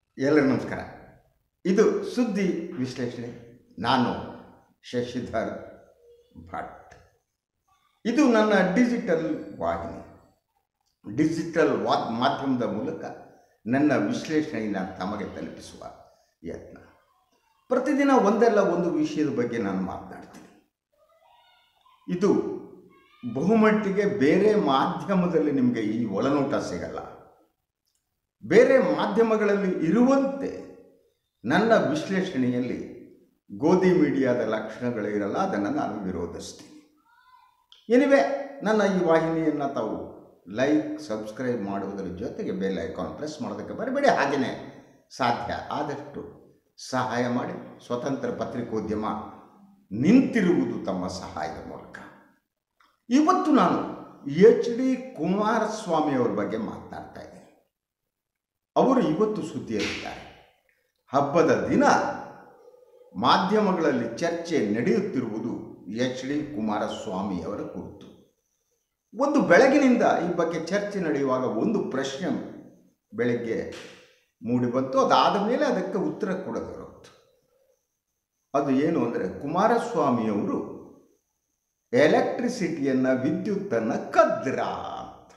ಎಲ್ಲರಿಗೂ ನಮಸ್ಕಾರ. ಇದು ಸುದ್ದಿ ವಿಶ್ಲೇಷಣೆ. ನಾನು ಶಶಿಧರ್ ಭಟ್. ಇದು ನನ್ನ ಡಿಜಿಟಲ್ ವಾಹಿನಿ. ಡಿಜಿಟಲ್ ಮಾಧ್ಯಮದ ಮೂಲಕ ನನ್ನ ವಿಶ್ಲೇಷಣೆಯನ್ನು ತಮಗೆ ತಲುಪಿಸುವ ಯತ್ನ. ಪ್ರತಿದಿನ ಒಂದಲ್ಲ ಒಂದು ವಿಷಯದ ಬಗ್ಗೆ ನಾನು ಮಾತನಾಡ್ತೀನಿ. ಇದು ಬಹುಮಟ್ಟಿಗೆ ಬೇರೆ ಮಾಧ್ಯಮದಲ್ಲಿ ನಿಮಗೆ ಈ ಒಳನೋಟ ಸಿಗಲ್ಲ. ಬೇರೆ ಮಾಧ್ಯಮಗಳಲ್ಲಿ ಇರುವಂತೆ ನನ್ನ ವಿಶ್ಲೇಷಣೆಯಲ್ಲಿ ಗೋಧಿ ಮೀಡಿಯಾದ ಲಕ್ಷಣಗಳು ಇರಲ್ಲ. ಅದನ್ನು ನಾನು ವಿರೋಧಿಸ್ತೀನಿ. ಎನಿವೆ, ನನ್ನ ಈ ವಾಹಿನಿಯನ್ನು ತಾವು ಲೈಕ್, ಸಬ್ಸ್ಕ್ರೈಬ್ ಮಾಡುವುದರ ಜೊತೆಗೆ ಬೆಲ್ ಐಕಾನ್ ಪ್ರೆಸ್ ಮಾಡೋದಕ್ಕೆ ಬರಬೇಡಿ. ಹಾಗೆಯೇ ಸಾಧ್ಯ ಆದಷ್ಟು ಸಹಾಯ ಮಾಡಿ. ಸ್ವತಂತ್ರ ಪತ್ರಿಕೋದ್ಯಮ ನಿಂತಿರುವುದು ತಮ್ಮ ಸಹಾಯದ ಮೂಲಕ. ಇವತ್ತು ನಾನು HD ಕುಮಾರಸ್ವಾಮಿ ಅವರ ಬಗ್ಗೆ ಮಾತನಾಡ್ತಾ ಇದ್ದೀನಿ. ಅವರು ಇವತ್ತು ಸುದ್ದಿಯಲ್ಲಿದ್ದಾರೆ. ಹಬ್ಬದ ದಿನ ಮಾಧ್ಯಮಗಳಲ್ಲಿ ಚರ್ಚೆ ನಡೆಯುತ್ತಿರುವುದು HD ಕುಮಾರಸ್ವಾಮಿ ಅವರ ಕುರಿತು. ಒಂದು ಬೆಳಗಿನಿಂದ ಈ ಬಗ್ಗೆ ಚರ್ಚೆ ನಡೆಯುವಾಗ ಒಂದು ಪ್ರಶ್ನೆ ಬೆಳಗ್ಗೆ ಮೂಡಿಬಂತು. ಅದಾದ ಮೇಲೆ ಅದಕ್ಕೆ ಉತ್ತರ ಕೊಡದಿರೋದು. ಅದು ಏನು ಅಂದರೆ, ಕುಮಾರಸ್ವಾಮಿಯವರು ಎಲೆಕ್ಟ್ರಿಸಿಟಿಯನ್ನು, ವಿದ್ಯುತ್ತನ್ನು ಕದ್ರ ಅಂತ.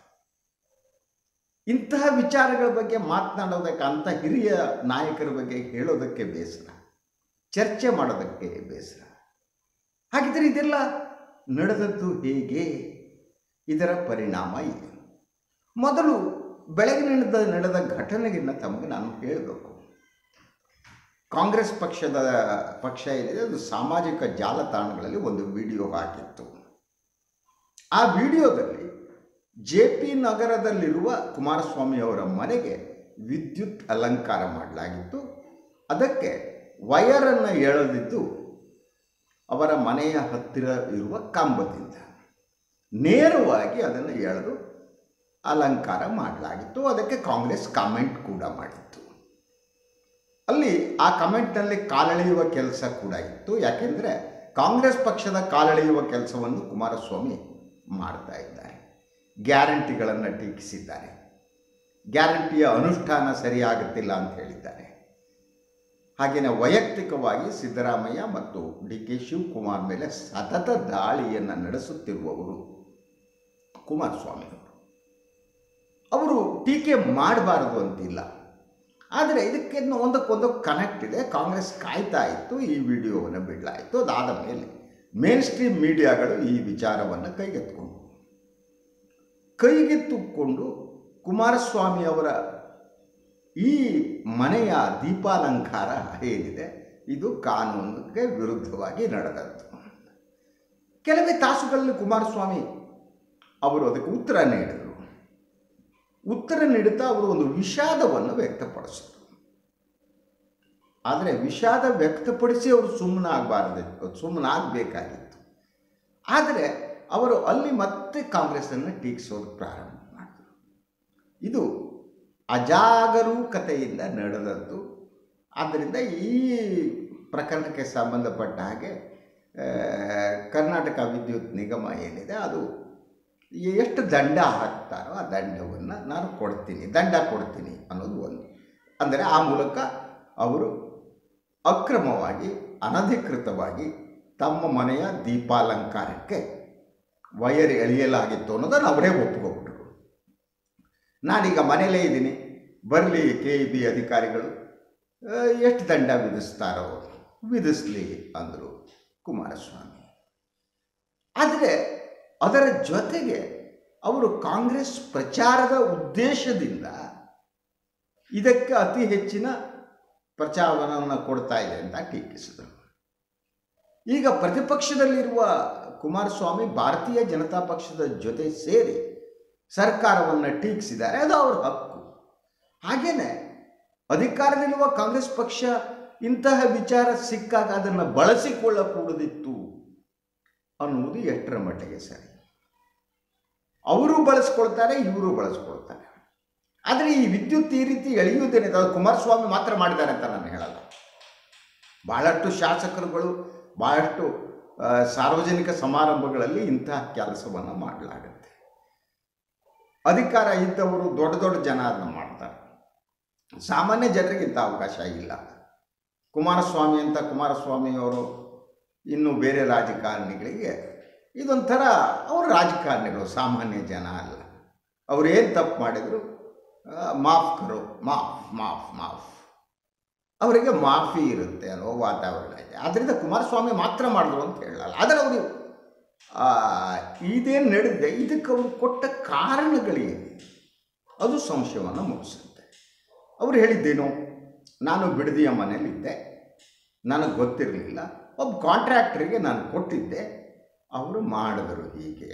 ಇಂತಹ ವಿಚಾರಗಳ ಬಗ್ಗೆ ಮಾತನಾಡೋದಕ್ಕೆ, ಅಂಥ ಹಿರಿಯ ನಾಯಕರ ಬಗ್ಗೆ ಹೇಳೋದಕ್ಕೆ ಬೇಸರ, ಚರ್ಚೆ ಮಾಡೋದಕ್ಕೆ ಬೇಸರ. ಹಾಗಿದ್ರೆ ಇದೆಲ್ಲ ನಡೆದದ್ದು ಹೇಗೆ? ಇದರ ಪರಿಣಾಮ ಏನು? ಮೊದಲು ಬೆಳಗಿನಿಂದ ನಡೆದ ಘಟನೆಯನ್ನು ತಮಗೆ ನಾನು ಹೇಳಬೇಕು. ಕಾಂಗ್ರೆಸ್ ಪಕ್ಷ ಏನಿದೆ, ಅದು ಸಾಮಾಜಿಕ ಜಾಲತಾಣಗಳಲ್ಲಿ ಒಂದು ವಿಡಿಯೋ ಹಾಕಿತ್ತು. ಆ ವಿಡಿಯೋದಲ್ಲಿ JP ನಗರದಲ್ಲಿರುವ ಕುಮಾರಸ್ವಾಮಿ ಅವರ ಮನೆಗೆ ವಿದ್ಯುತ್ ಅಲಂಕಾರ ಮಾಡಲಾಗಿತ್ತು. ಅದಕ್ಕೆ ವಯರನ್ನು ಎಳೆದಿದ್ದು ಅವರ ಮನೆಯ ಹತ್ತಿರ ಇರುವ ಕಂಬದಿಂದ ನೇರವಾಗಿ ಅದನ್ನು ಎಳೆದು ಅಲಂಕಾರ ಮಾಡಲಾಗಿತ್ತು. ಅದಕ್ಕೆ ಕಾಂಗ್ರೆಸ್ ಕಾಮೆಂಟ್ ಕೂಡ ಮಾಡಿತ್ತು. ಅಲ್ಲಿ ಆ ಕಮೆಂಟ್ನಲ್ಲಿ ಕಾಲೆಳೆಯುವ ಕೆಲಸ ಕೂಡ ಇತ್ತು. ಯಾಕೆಂದರೆ ಕಾಂಗ್ರೆಸ್ ಪಕ್ಷದ ಕಾಲೆಳೆಯುವ ಕೆಲಸವನ್ನು ಕುಮಾರಸ್ವಾಮಿ ಮಾಡ್ತಾ ಇದ್ದಾರೆ. ಗ್ಯಾರಂಟಿಗಳನ್ನು ಟೀಕಿಸಿದ್ದಾರೆ. ಗ್ಯಾರಂಟಿಯ ಅನುಷ್ಠಾನ ಸರಿಯಾಗುತ್ತಿಲ್ಲ ಅಂತ ಹೇಳಿದ್ದಾರೆ. ಹಾಗೆಯೇ ವೈಯಕ್ತಿಕವಾಗಿ ಸಿದ್ದರಾಮಯ್ಯ ಮತ್ತು DK ಶಿವಕುಮಾರ್ ಮೇಲೆ ಸತತ ದಾಳಿಯನ್ನು ನಡೆಸುತ್ತಿರುವವರು ಕುಮಾರಸ್ವಾಮಿ ಅವರು. ಟೀಕೆ ಮಾಡಬಾರದು ಅಂತಿಲ್ಲ, ಆದರೆ ಇದಕ್ಕೆ ಒಂದಕ್ಕೊಂದು ಕನೆಕ್ಟ್ ಇದೆ. ಕಾಂಗ್ರೆಸ್ ಕಾಯ್ತಾ ಇತ್ತು, ಈ ವಿಡಿಯೋವನ್ನು ಬಿಡಲಾಯಿತು. ಅದಾದ ಮೇಲೆ ಮೇನ್ ಸ್ಟ್ರೀಮ್ ಮೀಡಿಯಾಗಳು ಈ ವಿಚಾರವನ್ನು ಕೈಗೆತ್ತಿಕೊಂಡು ಕುಮಾರಸ್ವಾಮಿ ಅವರ ಈ ಮನೆಯ ದೀಪಾಲಂಕಾರ ಏನಿದೆ, ಇದು ಕಾನೂನಿಗೆ ವಿರುದ್ಧವಾಗಿ ನಡೆದದ್ದು. ಕೆಲವೇ ತಾಸುಗಳಲ್ಲಿ ಕುಮಾರಸ್ವಾಮಿ ಅವರು ಅದಕ್ಕೆ ಉತ್ತರ ನೀಡಿದರು. ಉತ್ತರ ನೀಡುತ್ತಾ ಅವರು ಒಂದು ವಿಷಾದವನ್ನು ವ್ಯಕ್ತಪಡಿಸಿದರು. ಆದರೆ ವಿಷಾದ ವ್ಯಕ್ತಪಡಿಸಿ ಅವರು ಸುಮ್ಮನಾಗಬೇಕಾಗಿತ್ತು. ಆದರೆ ಅವರು ಅಲ್ಲಿ ಮತ್ತೆ ಕಾಂಗ್ರೆಸ್ಸನ್ನು ಟೀಕಿಸೋದು ಪ್ರಾರಂಭ ಮಾಡಿದರು. ಇದು ಅಜಾಗರೂಕತೆಯಿಂದ ನಡೆದದ್ದು. ಆದ್ದರಿಂದ ಈ ಪ್ರಕರಣಕ್ಕೆ ಸಂಬಂಧಪಟ್ಟ ಹಾಗೆ ಕರ್ನಾಟಕ ವಿದ್ಯುತ್ ನಿಗಮ ಏನಿದೆ, ಅದು ಎಷ್ಟು ದಂಡ ಹಾಕ್ತಾರೋ ಆ ದಂಡವನ್ನು ನಾನು ದಂಡ ಕೊಡ್ತೀನಿ ಅನ್ನೋದು ಒಂದು. ಅಂದರೆ ಆ ಮೂಲಕ ಅವರು ಅಕ್ರಮವಾಗಿ, ಅನಧಿಕೃತವಾಗಿ ತಮ್ಮ ಮನೆಯ ದೀಪಾಲಂಕಾರಕ್ಕೆ ವಯರ್ ಎಳೆಯಲಾಗಿತ್ತು ಅನ್ನೋದನ್ನು ಅವರೇ ಒಪ್ಪಿಕೊಂಡ್ರು. ನಾನೀಗ ಮನೆಯಲ್ಲೇ ಇದ್ದೀನಿ, ಬರಲಿ KEB ಅಧಿಕಾರಿಗಳು, ಎಷ್ಟು ದಂಡ ವಿಧಿಸ್ತಾರೋ ವಿಧಿಸಲಿ ಅಂದರು ಕುಮಾರಸ್ವಾಮಿ. ಆದರೆ ಅದರ ಜೊತೆಗೆ ಅವರು ಕಾಂಗ್ರೆಸ್ ಪ್ರಚಾರದ ಉದ್ದೇಶದಿಂದ ಇದಕ್ಕೆ ಅತಿ ಹೆಚ್ಚಿನ ಪ್ರಚಾರವನ್ನು ಕೊಡ್ತಾ ಇದೆ ಅಂತ ಟೀಕಿಸಿದರು. ಈಗ ಪ್ರತಿಪಕ್ಷದಲ್ಲಿರುವ ಕುಮಾರಸ್ವಾಮಿ ಭಾರತೀಯ ಜನತಾ ಪಕ್ಷದ ಜೊತೆ ಸೇರಿ ಸರ್ಕಾರವನ್ನು ಟೀಕಿಸಿದ್ದಾರೆ. ಅದು ಅವರ ಹಕ್ಕು. ಹಾಗೆಯೇ ಅಧಿಕಾರದಲ್ಲಿರುವ ಕಾಂಗ್ರೆಸ್ ಪಕ್ಷ ಇಂತಹ ವಿಚಾರ ಸಿಕ್ಕಾಗ ಅದನ್ನು ಬಳಸಿಕೊಳ್ಳಕೂಡದಿತ್ತು ಅನ್ನುವುದು ಎಷ್ಟರ ಮಟ್ಟಿಗೆ ಸರಿ. ಅವರು ಬಳಸ್ಕೊಳ್ತಾರೆ, ಇವರು ಬಳಸ್ಕೊಳ್ತಾರೆ. ಆದರೆ ಈ ವಿದ್ಯುತ್ ಈ ರೀತಿ ಎಳೆಯುವುದೇನಿದೆ, ಅದು ಕುಮಾರಸ್ವಾಮಿ ಮಾತ್ರ ಮಾಡಿದ್ದಾರೆ ಅಂತ ನಾನು ಹೇಳಲ್ಲ. ಭಾಳಷ್ಟು ಶಾಸಕರುಗಳು, ಭಾಳಷ್ಟು ಸಾರ್ವಜನಿಕ ಸಮಾರಂಭಗಳಲ್ಲಿ ಇಂತಹ ಕೆಲಸವನ್ನು ಮಾಡಲಾಗುತ್ತೆ. ಅಧಿಕಾರ ಇದ್ದವರು ದೊಡ್ಡ ದೊಡ್ಡ ಜನ ಅದನ್ನು ಮಾಡ್ತಾರೆ. ಸಾಮಾನ್ಯ ಜನರಿಗಿಂತ ಅವಕಾಶ ಇಲ್ಲ. ಕುಮಾರಸ್ವಾಮಿಯವರು ಇನ್ನೂ ಬೇರೆ ರಾಜಕಾರಣಿಗಳಿಗೆ ಇದೊಂಥರ ಅವರು ರಾಜಕಾರಣಿಗಳು, ಸಾಮಾನ್ಯ ಜನ ಅಲ್ಲ. ಅವರೇನು ತಪ್ಪು ಮಾಡಿದ್ರು ಮಾಫ್ ಕರೋ, ಮಾಫ್ ಅವರಿಗೆ ಮಾಫಿ ಇರುತ್ತೆ ಅನ್ನೋ ವಾತಾವರಣ ಇದೆ. ಆದ್ದರಿಂದ ಕುಮಾರಸ್ವಾಮಿ ಮಾತ್ರ ಮಾಡಿದ್ರು ಅಂತ ಹೇಳಲ್ಲ. ಆದರೆ ಅವರು ಇದೇನು ನಡೆದಿದೆ ಇದಕ್ಕೆ ಅವರು ಕೊಟ್ಟ ಕಾರಣಗಳೇನು ಅದು ಸಂಶಯವನ್ನು ಮೂಡಿಸುತ್ತೆ. ಅವರು ಹೇಳಿದ್ದೇನು, ನಾನು ಬಿಡದಿಯ ಮನೇಲಿದ್ದೆ, ನನಗೆ ಗೊತ್ತಿರಲಿಲ್ಲ, ಒಬ್ಬ ಕಾಂಟ್ರಾಕ್ಟ್ರಿಗೆ ನಾನು ಕೊಟ್ಟಿದ್ದೆ, ಅವರು ಮಾಡಿದರು ಹೀಗೆ.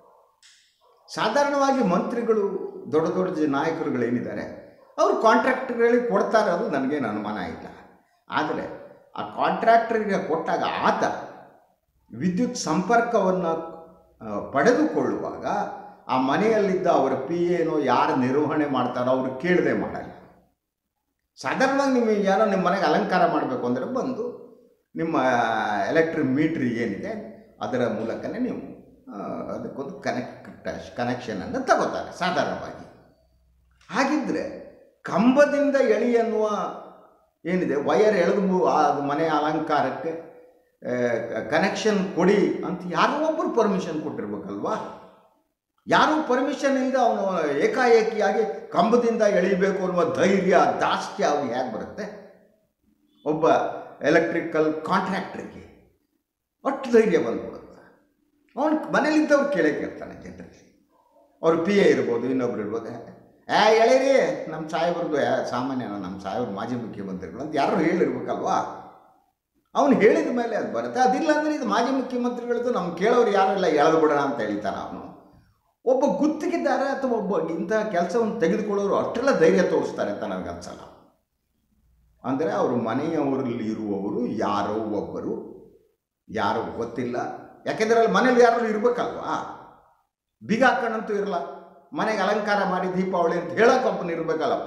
ಸಾಧಾರಣವಾಗಿ ಮಂತ್ರಿಗಳು ದೊಡ್ಡ ದೊಡ್ಡ ನಾಯಕರುಗಳೇನಿದ್ದಾರೆ ಅವರು ಕಾಂಟ್ರಾಕ್ಟ್ಗಳಿಗೆ ಕೊಡ್ತಾರೆ, ಅದು ನನಗೇನು ಅನುಮಾನ ಇಲ್ಲ. ಆದರೆ ಆ ಕಾಂಟ್ರಾಕ್ಟರಿಗೆ ಕೊಟ್ಟಾಗ ಆತ ವಿದ್ಯುತ್ ಸಂಪರ್ಕವನ್ನು ಪಡೆದುಕೊಳ್ಳುವಾಗ ಆ ಮನೆಯಲ್ಲಿದ್ದ ಅವರ PA ಯಾರು ನಿರ್ವಹಣೆ ಮಾಡ್ತಾರೋ ಅವರು ಕೇಳದೆ ಮಾಡಲ್ಲ. ಸಾಧಾರಣವಾಗಿ ನಿಮಗೆ ಯಾರೋ ನಿಮ್ಮ ಮನೆಗೆ ಅಲಂಕಾರ ಮಾಡಬೇಕು ಅಂದರೆ ಬಂದು ನಿಮ್ಮ ಎಲೆಕ್ಟ್ರಿಕ್ ಮೀಟ್ರ್ ಏನಿದೆ ಅದರ ಮೂಲಕನೇ ನೀವು ಅದಕ್ಕೊಂದು ಕನೆಕ್ಷನನ್ನು ತಗೋತಾರೆ ಸಾಧಾರಣವಾಗಿ. ಹಾಗಿದ್ದರೆ ಕಂಬದಿಂದ ಎಳಿ ಅನ್ನುವ ಏನಿದೆ ವಯರ್ ಎಳೆದು ಅದು ಮನೆಯ ಅಲಂಕಾರಕ್ಕೆ ಕನೆಕ್ಷನ್ ಕೊಡಿ ಅಂತ ಯಾರೋ ಒಬ್ಬರು ಪರ್ಮಿಷನ್ ಕೊಟ್ಟಿರ್ಬೇಕಲ್ವಾ? ಯಾರೂ ಪರ್ಮಿಷನ್ ಇಲ್ಲದೆ ಅವನು ಏಕಾಏಕಿಯಾಗಿ ಕಂಬದಿಂದ ಎಳಿಬೇಕು ಅನ್ನುವ ಧೈರ್ಯ ದಾಸ್ತ್ಯ ಅವ್ರಿಗೆ ಹೇಗೆ ಬರುತ್ತೆ? ಒಬ್ಬ ಎಲೆಕ್ಟ್ರಿಕಲ್ ಕಾಂಟ್ರಾಕ್ಟ್ರಿಗೆ ಅಷ್ಟು ಧೈರ್ಯ ಬಂದ್ಬಿಡುತ್ತೆ. ಅವನು ಮನೇಲಿದ್ದವ್ರು ಕೇಳ್ತಾನೆ ಜನರಲ್ಲಿ. ಅವ್ರ PA ಇರ್ಬೋದು, ಇನ್ನೊಬ್ರು ಇರ್ಬೋದು, ಎಳೀರಿ ನಮ್ಮ ಸಾಹೇಬ್ರದ್ದು, ಸಾಮಾನ್ಯ ನಮ್ಮ ಸಾಹೇಬ್ರು ಮಾಜಿ ಮುಖ್ಯಮಂತ್ರಿಗಳು ಅಂತ ಯಾರು ಹೇಳಿರ್ಬೇಕಲ್ವಾ? ಅವನು ಹೇಳಿದ ಮೇಲೆ ಅದು ಬರುತ್ತೆ. ಅದಿಲ್ಲ ಅಂದರೆ ಇದು ಮಾಜಿ ಮುಖ್ಯಮಂತ್ರಿಗಳದ್ದು ನಮ್ಮ ಕೇಳೋರು ಯಾರು ಇಲ್ಲ, ಎಳೆದು ಬಿಡೋಣ ಅಂತ ಹೇಳ್ತಾನೆ ಅವನು. ಒಬ್ಬ ಗುತ್ತಿಗೆದಾರ ಅಥವಾ ಒಬ್ಬ ಇಂಥ ಕೆಲಸವನ್ನು ತೆಗೆದುಕೊಳ್ಳೋರು ಅಷ್ಟೆಲ್ಲ ಧೈರ್ಯ ತೋರಿಸ್ತಾರೆ ಅಂತ ನನಗನ್ಸಲ್ಲ. ಅಂದರೆ ಅವರು ಮನೆಯವರಲ್ಲಿ ಇರುವವರು ಯಾರೋ ಒಬ್ಬರು, ಯಾರೋ ಗೊತ್ತಿಲ್ಲ, ಯಾಕೆಂದರೆ ಅಲ್ಲಿ ಮನೇಲಿ ಯಾರು ಇರಬೇಕಲ್ವಾ? ಬೀಗ ಹಾಕೋಣಂತೂ ಇರಲ್ಲ, ಮನೆಗೆ ಅಲಂಕಾರ ಮಾಡಿ ದೀಪಾವಳಿ ಅಂತ ಹೇಳೋಕೆ ಒಬ್ಬನು ಇರಬೇಕಲ್ಲಪ್ಪ.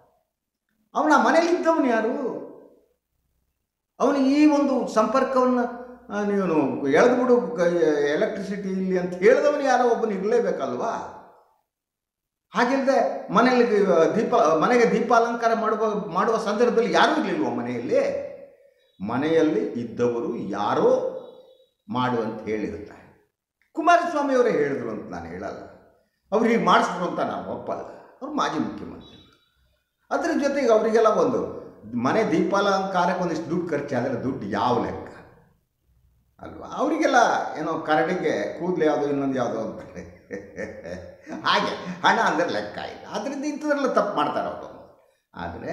ಅವನ ಮನೇಲಿದ್ದವನು ಯಾರು? ಅವನು ಈ ಒಂದು ಸಂಪರ್ಕವನ್ನು ನೀನು ಎಳೆದ್ಬಿಡು ಎಲೆಕ್ಟ್ರಿಸಿಟಿ ಇಲ್ಲಿ ಅಂತ ಹೇಳಿದವನು ಯಾರೋ ಒಬ್ಬನು ಇರಲೇಬೇಕಲ್ವಾ? ಹಾಗಿಲ್ಲದೆ ಮನೆಗೆ ದೀಪಾಲಂಕಾರ ಮಾಡುವ ಸಂದರ್ಭದಲ್ಲಿ ಯಾರೂ ಇರಲಿಲ್ವ ಮನೆಯಲ್ಲಿ? ಮನೆಯಲ್ಲಿ ಇದ್ದವರು ಯಾರೋ ಮಾಡುವಂತ ಹೇಳಿರುತ್ತಾರೆ. ಕುಮಾರಸ್ವಾಮಿಯವರೇ ಹೇಳಿದ್ರು ಅಂತ ನಾನು ಹೇಳಲ್ಲ, ಅವ್ರು ಹೀಗೆ ಮಾಡಿಸಿದ್ರು ಅಂತ ನಾನು ಒಪ್ಪಲ್ಲ. ಅವ್ರು ಮಾಜಿ ಮುಖ್ಯಮಂತ್ರಿ. ಅದ್ರ ಜೊತೆಗೆ ಅವರಿಗೆಲ್ಲ ಒಂದು ಮನೆ ದೀಪಾಲಂಕಾರಕ್ಕೆ ಒಂದಿಷ್ಟು ದುಡ್ಡು ಖರ್ಚಾದರೆ ದುಡ್ಡು ಯಾವ ಲೆಕ್ಕ ಅಲ್ವಾ? ಅವರಿಗೆಲ್ಲ ಏನೋ ಕರಡಿಗೆ ಕೂದಲು ಯಾವುದೋ ಇನ್ನೊಂದು ಯಾವುದೋ ಅಂತಾರೆ ಹಾಗೆ ಹಣ ಅಂದರೆ ಲೆಕ್ಕ ಇಲ್ಲ. ಆದ್ದರಿಂದ ಇಂಥದ್ರೆಲ್ಲ ತಪ್ಪು ಮಾಡ್ತಾರೆ ಅವರು. ಆದರೆ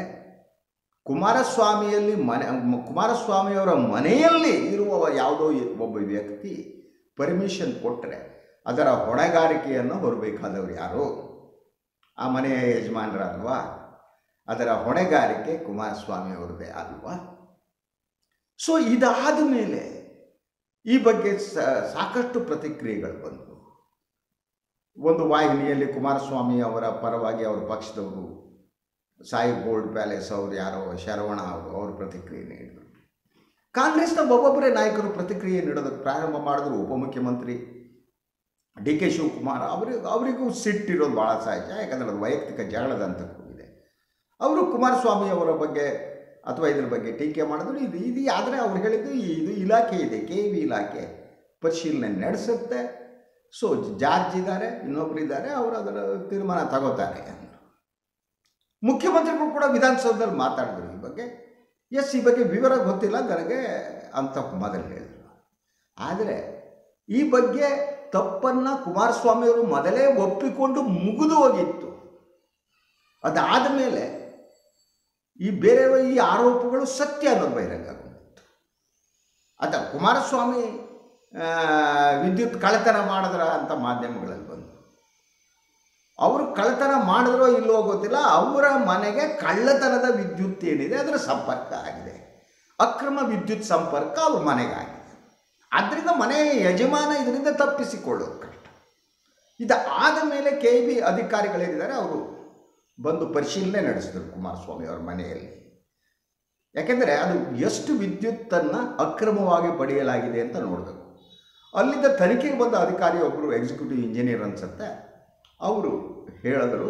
ಕುಮಾರಸ್ವಾಮಿಯವರ ಮನೆಯಲ್ಲಿ ಇರುವ ಯಾವುದೋ ಒಬ್ಬ ವ್ಯಕ್ತಿ ಪರ್ಮಿಷನ್ ಕೊಟ್ಟರೆ ಅದರ ಹೊಣೆಗಾರಿಕೆಯನ್ನು ಹೊರಬೇಕಾದವರು ಯಾರು? ಆ ಮನೆಯ ಯಜಮಾನರಲ್ವಾ? ಅದರ ಹೊಣೆಗಾರಿಕೆ ಕುಮಾರಸ್ವಾಮಿಯವರದೇ ಅಲ್ವಾ? ಸೊ ಇದಾದ ಮೇಲೆ ಈ ಬಗ್ಗೆ ಸಾಕಷ್ಟು ಪ್ರತಿಕ್ರಿಯೆಗಳು ಬಂದವು. ಒಂದು ವಾಹಿನಿಯಲ್ಲಿ ಕುಮಾರಸ್ವಾಮಿ ಅವರ ಪರವಾಗಿ ಅವರ ಪಕ್ಷದವರು ಸಾಯಿ ಗೋಲ್ಡ್ ಪ್ಯಾಲೇಸ್ ಅವರು ಯಾರೋ ಶರವಣ ಅವರು ಪ್ರತಿಕ್ರಿಯೆ ನೀಡಿದರು. ಕಾಂಗ್ರೆಸ್ನ ಒಬ್ಬೊಬ್ಬರೇ ನಾಯಕರು ಪ್ರತಿಕ್ರಿಯೆ ನೀಡೋದಕ್ಕೆ ಪ್ರಾರಂಭ ಮಾಡಿದ್ರು. ಉಪಮುಖ್ಯಮಂತ್ರಿ DK ಶಿವಕುಮಾರ್ ಅವರಿಗೂ ಸಿಟ್ಟಿರೋದು ಭಾಳ ಸಹಜ, ಯಾಕಂದರೆ ಅದು ವೈಯಕ್ತಿಕ ಜಗಳದಂತ ಕೂಗಿದೆ. ಅವರು ಕುಮಾರಸ್ವಾಮಿ ಅವರ ಬಗ್ಗೆ ಅಥವಾ ಇದ್ರ ಬಗ್ಗೆ ಟೀಕೆ ಮಾಡಿದ್ರು. ಇದು ಆದರೆ ಅವ್ರು ಹೇಳಿದ್ದು ಇದು ಇಲಾಖೆ ಇದೆ, KV ಇಲಾಖೆ ಪರಿಶೀಲನೆ ನಡೆಸುತ್ತೆ. ಸೊ ಜಾರ್ಜ್ ಇದ್ದಾರೆ, ಇನ್ನೊಬ್ರು ಇದ್ದಾರೆ, ಅವರು ಅದರ ತೀರ್ಮಾನ ತಗೋತಾರೆ ಅಂದರು. ಮುಖ್ಯಮಂತ್ರಿಗಳು ಕೂಡ ವಿಧಾನಸೌಧದಲ್ಲಿ ಮಾತಾಡಿದ್ರು ಈ ಬಗ್ಗೆ. ಈ ಬಗ್ಗೆ ವಿವರ ಗೊತ್ತಿಲ್ಲ ನನಗೆ ಅಂತ ಮೊದಲು ಹೇಳಿದರು. ಆದರೆ ಈ ಬಗ್ಗೆ ತಪ್ಪನ್ನು ಕುಮಾರಸ್ವಾಮಿಯವರು ಮೊದಲೇ ಒಪ್ಪಿಕೊಂಡು ಮುಗಿದು ಹೋಗಿತ್ತು. ಅದಾದ ಮೇಲೆ ಈ ಆರೋಪಗಳು ಸತ್ಯ ಅನ್ನೋದು ಬಹಿರಂಗ ಆಗಿತ್ತು. ಕುಮಾರಸ್ವಾಮಿ ವಿದ್ಯುತ್ ಕಳ್ಳತನ ಮಾಡಿದ್ರ ಅಂತ ಮಾಧ್ಯಮಗಳಲ್ಲಿ ಬಂದು, ಅವರು ಕಳ್ಳತನ ಮಾಡಿದ್ರೋ ಇಲ್ಲವೋ ಗೊತ್ತಿಲ್ಲ, ಅವರ ಮನೆಗೆ ಕಳ್ಳತನದ ವಿದ್ಯುತ್ ಏನಿದೆ ಅದರ ಸಂಪರ್ಕ ಆಗಿದೆ, ಅಕ್ರಮ ವಿದ್ಯುತ್ ಸಂಪರ್ಕ ಅವ್ರ ಮನೆಗಾಗಿದೆ. ಆದ್ದರಿಂದ ಮನೆಯ ಯಜಮಾನ ಇದರಿಂದ ತಪ್ಪಿಸಿಕೊಳ್ಳೋದು ಕಷ್ಟ. ಇದಾದ ಮೇಲೆ KV ಅಧಿಕಾರಿಗಳೇನಿದ್ದಾರೆ ಅವರು ಬಂದು ಪರಿಶೀಲನೆ ನಡೆಸಿದರು ಕುಮಾರಸ್ವಾಮಿ ಅವರ ಮನೆಯಲ್ಲಿ. ಯಾಕೆಂದರೆ ಅದು ಎಷ್ಟು ವಿದ್ಯುತ್ತನ್ನು ಅಕ್ರಮವಾಗಿ ಪಡೆಯಲಾಗಿದೆ ಅಂತ ನೋಡಬೇಕು. ಅಲ್ಲಿದ್ದ ತನಿಖೆಗೆ ಬಂದ ಅಧಿಕಾರಿ ಒಬ್ಬರು ಎಕ್ಸಿಕ್ಯೂಟಿವ್ ಇಂಜಿನಿಯರ್ ಅನಿಸುತ್ತೆ, ಅವರು ಹೇಳಿದ್ರು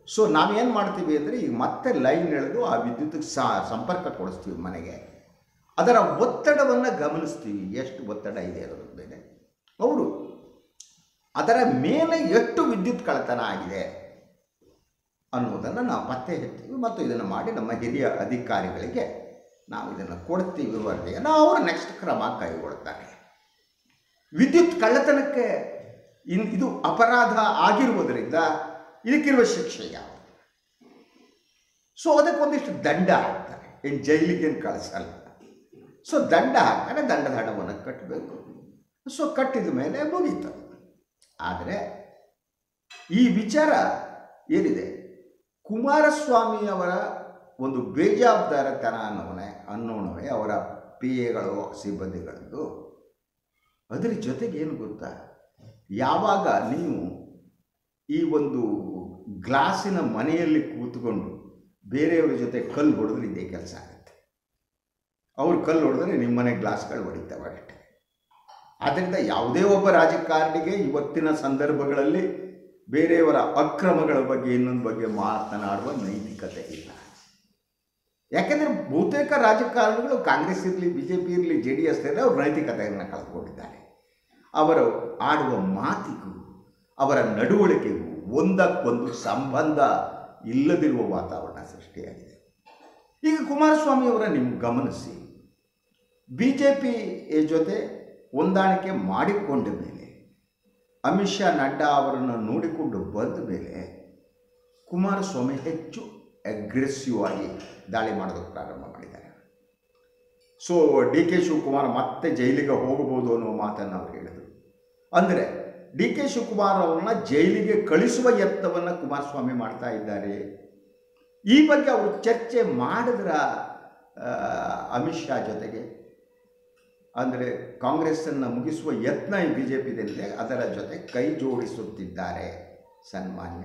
ಸೊ ನಾವೇನು ಮಾಡ್ತೀವಿ ಅಂದರೆ ಈಗ ಮತ್ತೆ ಲೈನ್ ಎಳೆದು ಆ ವಿದ್ಯುತ್ತಿಗೆ ಸಂಪರ್ಕ ಕೊಡಿಸ್ತೀವಿ ಮನೆಗೆ. ಅದರ ಒತ್ತಡವನ್ನು ಗಮನಿಸ್ತೀವಿ, ಎಷ್ಟು ಒತ್ತಡ ಇದೆ ಅದರ ಮೇಲೆ, ಅವರು ಅದರ ಮೇಲೆ ಎಷ್ಟು ವಿದ್ಯುತ್ ಕಳ್ಳತನ ಆಗಿದೆ ಅನ್ನೋದನ್ನು ನಾವು ಪತ್ತೆ ಹಚ್ತೀವಿ ಮತ್ತು ಇದನ್ನು ಮಾಡಿ ನಮ್ಮ ಹಿರಿಯ ಅಧಿಕಾರಿಗಳಿಗೆ ನಾವು ಇದನ್ನು ಕೊಡ್ತೀವಿ ವರದಿಯನ್ನು. ಅವರು ನೆಕ್ಸ್ಟ್ ಕ್ರಮ ಕೈಗೊಳ್ತಾರೆ. ವಿದ್ಯುತ್ ಕಳ್ಳತನಕ್ಕೆ ಇದು ಅಪರಾಧ ಆಗಿರುವುದರಿಂದ ಇದಕ್ಕಿರುವ ಶಿಕ್ಷೆ ಯಾವುದು? ಸೊ ಅದಕ್ಕೊಂದಿಷ್ಟು ದಂಡ ಹಾಕ್ತಾರೆ, ಏನು ಜೈಲಿಗೇನು ಕಳಿಸಲ್ಲ. ಸೊ ದಂಡ ಹಾಕ್ತಾರೆ, ದಂಡದ ಹಣವನ್ನು ಕಟ್ಟಬೇಕು. ಸೊ ಕಟ್ಟಿದ ಮೇಲೆ ಮುಗೀತು. ಆದರೆ ಈ ವಿಚಾರ ಏನಿದೆ, ಕುಮಾರಸ್ವಾಮಿಯವರ ಒಂದು ಬೇಜವಾಬ್ದಾರತನ ಅನ್ನೋಣವೇ ಅವರ ಪಿ ಎಗಳು ಸಿಬ್ಬಂದಿಗಳದ್ದು. ಅದರ ಜೊತೆಗೆ ಏನು ಗೊತ್ತಾ, ಯಾವಾಗ ನೀವು ಈ ಒಂದು ಗ್ಲಾಸಿನ ಮನೆಯಲ್ಲಿ ಕೂತ್ಕೊಂಡು ಬೇರೆಯವರ ಜೊತೆ ಕಲ್ಲು ಹೊಡೆದ್ರೆ ಇದೇ ಕೆಲಸ ಆಗುತ್ತೆ. ಅವ್ರು ಕಲ್ಲು ಹೊಡೆದ್ರೆ ನಿಮ್ಮ ಮನೆ ಗ್ಲಾಸ್ಗಳು ಹೊಡಿತವೆ ಅಷ್ಟೇ. ಆದ್ದರಿಂದ ಯಾವುದೇ ಒಬ್ಬ ರಾಜಕಾರಣಿಗೆ ಇವತ್ತಿನ ಸಂದರ್ಭಗಳಲ್ಲಿ ಬೇರೆಯವರ ಅಕ್ರಮಗಳ ಬಗ್ಗೆ ಇನ್ನೊಂದು ಬಗ್ಗೆ ಮಾತನಾಡುವ ನೈತಿಕತೆ ಇಲ್ಲ. ಯಾಕೆಂದರೆ ಬಹುತೇಕ ರಾಜಕಾರಣಿಗಳು ಕಾಂಗ್ರೆಸ್ ಇರಲಿ, ಬಿ ಜೆ ಪಿ ಇರಲಿ, ಜೆ ಡಿ ಎಸ್ ಇರಲಿ, ಅವರು ನೈತಿಕತೆಯನ್ನು ಕಳೆದುಕೊಂಡಿದ್ದಾರೆ. ಅವರು ಆಡುವ ಮಾತಿಗೂ ಅವರ ನಡವಳಿಕೆಗೂ ಒಂದಕ್ಕೊಂದು ಸಂಬಂಧ ಇಲ್ಲದಿರುವ ವಾತಾವರಣ ಸೃಷ್ಟಿಯಾಗಿದೆ. ಈಗ ಕುಮಾರಸ್ವಾಮಿಯವರ ನೀವು ಗಮನಿಸಿ, ಬಿ ಜೆ ಪಿ ಜೊತೆ ಹೊಂದಾಣಿಕೆ ಮಾಡಿಕೊಂಡ ಮೇಲೆ, ಅಮಿತ್ ಶಾ ನಡ್ಡಾ ಅವರನ್ನು ನೋಡಿಕೊಂಡು ಬಂದ ಮೇಲೆ ಕುಮಾರಸ್ವಾಮಿ ಹೆಚ್ಚು ಅಗ್ರೆಸಿವ್ ಆಗಿ ದಾಳಿ ಮಾಡೋದಕ್ಕೆ ಪ್ರಾರಂಭ ಮಾಡಿದ್ದಾರೆ. ಸೊ ಡಿ ಕೆ ಶಿವಕುಮಾರ್ ಮತ್ತೆ ಜೈಲಿಗೆ ಹೋಗಬಹುದು ಅನ್ನೋ ಮಾತನ್ನು ಅವರು ಹೇಳಿದರು. ಅಂದರೆ ಡಿ ಕೆ ಶಿವಕುಮಾರ್ ಅವರನ್ನ ಜೈಲಿಗೆ ಕಳಿಸುವ ಯತ್ನವನ್ನು ಕುಮಾರಸ್ವಾಮಿ ಮಾಡ್ತಾ ಇದ್ದಾರೆ. ಈ ಬಗ್ಗೆ ಅವರು ಚರ್ಚೆ ಮಾಡಿದ್ರ ಅಮಿತ್ ಶಾ ಜೊತೆಗೆ, ಅಂದರೆ ಕಾಂಗ್ರೆಸ್ಸನ್ನು ಮುಗಿಸುವ ಯತ್ನ ಈ ಬಿ ಜೆ ಪಿದಲ್ಲಿದೆ, ಅದರ ಜೊತೆ ಕೈ ಜೋಡಿಸುತ್ತಿದ್ದಾರೆ ಸನ್ಮಾನ್ಯ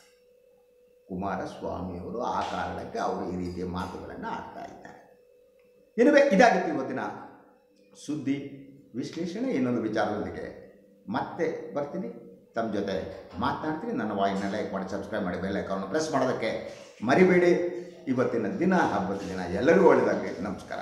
ಕುಮಾರಸ್ವಾಮಿಯವರು. ಆ ಕಾರಣಕ್ಕೆ ಅವರು ಈ ರೀತಿಯ ಮಾತುಗಳನ್ನು ಆಡ್ತಾ ಇದ್ದಾರೆ. ಇನುವೆ ಇದಾಗಿತ್ತು ಇವತ್ತಿನ ಸುದ್ದಿ ವಿಶ್ಲೇಷಣೆ. ಇನ್ನೊಂದು ವಿಚಾರದೊಂದಿಗೆ ಮತ್ತೆ ಬರ್ತೀನಿ, ತಮ್ಮ ಜೊತೆ ಮಾತನಾಡ್ತೀನಿ. ನನ್ನ ವಾಹಿನಿನ ಲೈಕ್ ಮಾಡಿ, ಸಬ್ಸ್ಕ್ರೈಬ್ ಮಾಡಿ, ಬೆಲ್ ಐಕಾನ್ ಪ್ರೆಸ್ ಮಾಡೋದಕ್ಕೆ ಮರಿಬೇಡಿ. ಇವತ್ತಿನ ದಿನ ಹಬ್ಬದ ದಿನ ಎಲ್ಲರಿಗೂ ಒಳ್ಳೆಯದಾಗಲಿ. ನಮಸ್ಕಾರ.